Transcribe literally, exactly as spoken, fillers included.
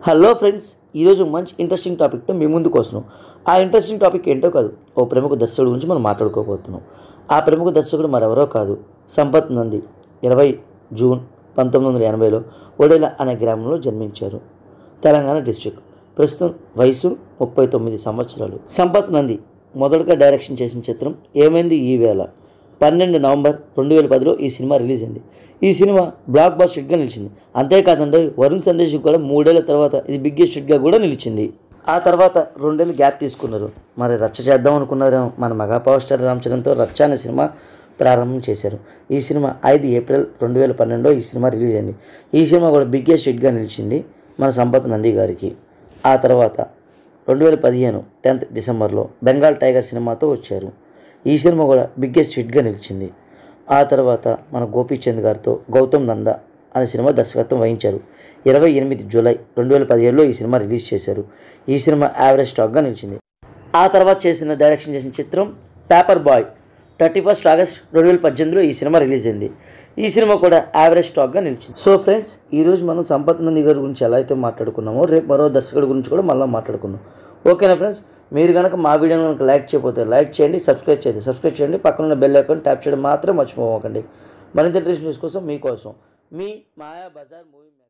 Hello friends, ఈరోజు మంచి interesting టాపిక్తో మీ ముందుకు వస్తున్నాం. ఆ ఇంట్రెస్టింగ్ టాపిక్ ఏంటో కాదు, ఓ ప్రముఖ దర్శకుడు గురించి మనం మాట్లాడుకోబోతున్నాం. ఆ ప్రముఖ దర్శకుడు మరెవరో కాదు, సంపత్ నంది. ఇరవై జూన్ పంతొమ్మిది వందల ఎనభైలో ఒడేలా అనే గ్రామంలో జన్మించారు. తెలంగాణ డిస్ట్రిక్ట్. ప్రస్తుతం వయసు ముప్పై తొమ్మిది సంవత్సరాలు. సంపత్ నంది మొదటగా డైరెక్షన్ చేసిన చిత్రం ఏమైంది ఈ వేళ. పన్నెండు నవంబర్ రెండు వేల పదిలో ఈ సినిమా రిలీజ్ అయింది. ఈ సినిమా బ్లాక్ బస్టర్ హిట్గా నిలిచింది. అంతేకాదండి, వరుణ్ సందేశ్ కూడా మూడేళ్ల తర్వాత ఇది బిగ్గెస్ట్ హిట్గా కూడా నిలిచింది. ఆ తర్వాత రెండేళ్ళు గ్యాప్ తీసుకున్నారు. మరి రచ్చ చేద్దాం అనుకున్నారేమో. మన మెగా పవర్ స్టార్ రామ్ చరణ్తో రచ్చ అనే సినిమా ప్రారంభం చేశారు. ఈ సినిమా ఐదు ఏప్రిల్ రెండు వేల పన్నెండులో ఈ సినిమా రిలీజ్ అయింది. ఈ సినిమా కూడా బిగ్గెస్ట్ హిట్గా నిలిచింది మన సంపత్ నంది గారికి. ఆ తర్వాత రెండు వేల పదిహేను టెన్త్ డిసెంబర్లో బెంగాల్ టైగర్ సినిమాతో వచ్చారు. ఈ సినిమా కూడా బిగ్గెస్ట్ హిట్గా నిలిచింది. ఆ తర్వాత మన గోపీచంద్ గారితో గౌతమ్ నంద అనే సినిమా దర్శకత్వం వహించారు. ఇరవై ఎనిమిది జూలై రెండు వేల పదిహేడులో ఈ సినిమా రిలీజ్ చేశారు. ఈ సినిమా యావరేజ్ స్టాక్గా నిలిచింది. ఆ తర్వాత చేసిన డైరెక్షన్ చేసిన చిత్రం paper boy. Thirty first August రెండు వేల పద్దెనిమిదిలో ఈ సినిమా రిలీజ్ అయింది. ఈ సినిమా కూడా యావరేజ్ స్టాక్గా నిలిచింది. సో ఫ్రెండ్స్, ఈరోజు మనం సంపత్ నంది గారి గురించి ఎలా అయితే మాట్లాడుకున్నామో, రేపు మరో దర్శకుడి గురించి కూడా మళ్ళీ మాట్లాడుకుందాం. ఓకేనా ఫ్రెండ్స్? మీరు కనుక మా వీడియోని కనుక లైక్ చేయకపోతే లైక్ చేయండి, సబ్స్క్రైబ్ చేయండి సబ్స్క్రైబ్ చేయండి పక్కన ఉన్న బెల్ ఐకాన్ ట్యాప్ చేయడం మాత్రం మర్చిపోకండి. మరింత ఇంట్రెస్ట్ న్యూస్ కోసం మీకోసం మీ మాయాబజార్ మూవీ.